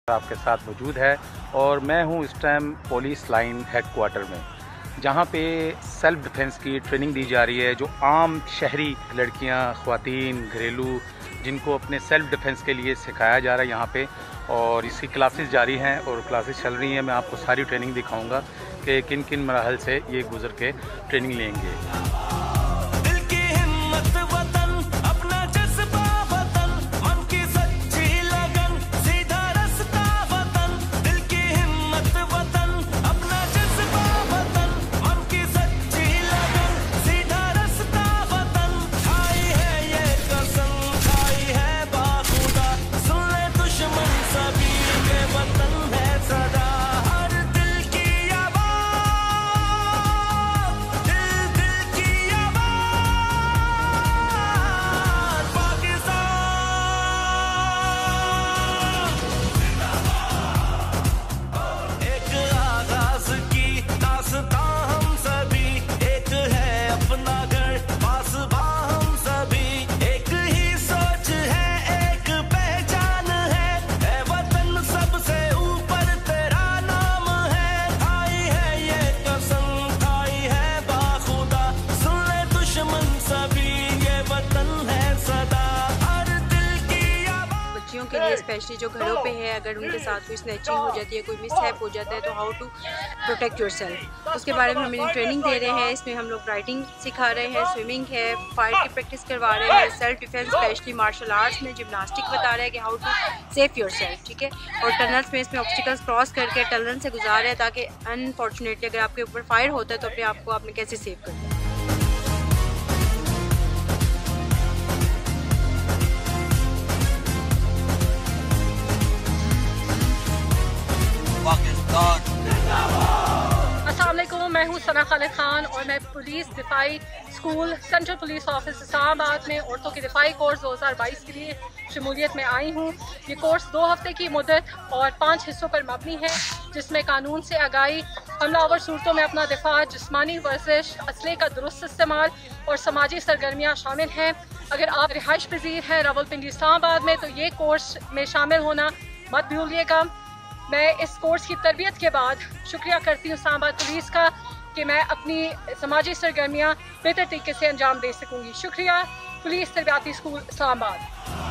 आपके साथ मौजूद है और मैं हूं इस टाइम पुलिस लाइन हेडक्वार्टर में, जहां पे सेल्फ़ डिफेंस की ट्रेनिंग दी जा रही है। जो आम शहरी लड़कियां, ख़वातीन, घरेलू, जिनको अपने सेल्फ़ डिफेंस के लिए सिखाया जा रहा है यहाँ पे, और इसकी क्लासेस जारी हैं और क्लासेस चल रही हैं। मैं आपको सारी ट्रेनिंग दिखाऊंगा कि किन किन मराहल से ये गुज़र के ट्रेनिंग लेंगे। के लिए स्पेशली जो घरों पे है, अगर उनके साथ कोई स्नैचिंग हो जाती है, कोई मिसहैप हो जाता है, तो हाउ टू प्रोटेक्ट योरसेल्फ, उसके बारे में हम इन्हें ट्रेनिंग दे रहे हैं। इसमें हम लोग राइटिंग सिखा रहे हैं, स्विमिंग है, फायर की प्रैक्टिस करवा रहे हैं, self defence specially martial arts में जिम्नास्टिक बता रहे हैं कि हाउ टू सेफ योरसेल्फ, ठीक है। और टनल्स में इसमें ऑब्स्टिकल्स क्रॉस करके टनल से गुजार रहे हैं ताकि अनफॉर्चुनेटली अगर आपके ऊपर फायर होता है तो अपने आप को आपने कैसे सेव करना है। अस्सलामुअलैकुम, मैं हूँ सना खालिद खान और मैं पुलिस दिफाई school central police office Islamabad में औरतों के दिफाई कोर्स 2022 के लिए शमूलियत में आई हूँ। ये कोर्स 2 हफ्ते की मुद्दत और 5 हिस्सों पर मबनी है, जिसमें कानून से आगाही, हमलावर सूरतों में अपना दिफा, जिस्मानी वर्जिश, असले का दुरुस्त इस्तेमाल और समाजी सरगर्मियाँ शामिल हैं। अगर आप रिहाइश पजीर हैं रावलपिंडी इस्लामाबाद में तो ये कोर्स में शामिल होना मत भूलिएगा। मैं इस कोर्स की तरबियत के बाद शुक्रिया करती हूँ इस्लामाबाद पुलिस का कि मैं अपनी समाजी सरगर्मियाँ बेहतर तरीके से अंजाम दे सकूँगी। शुक्रिया पुलिस तरबियाती स्कूल इस्लामाबाद।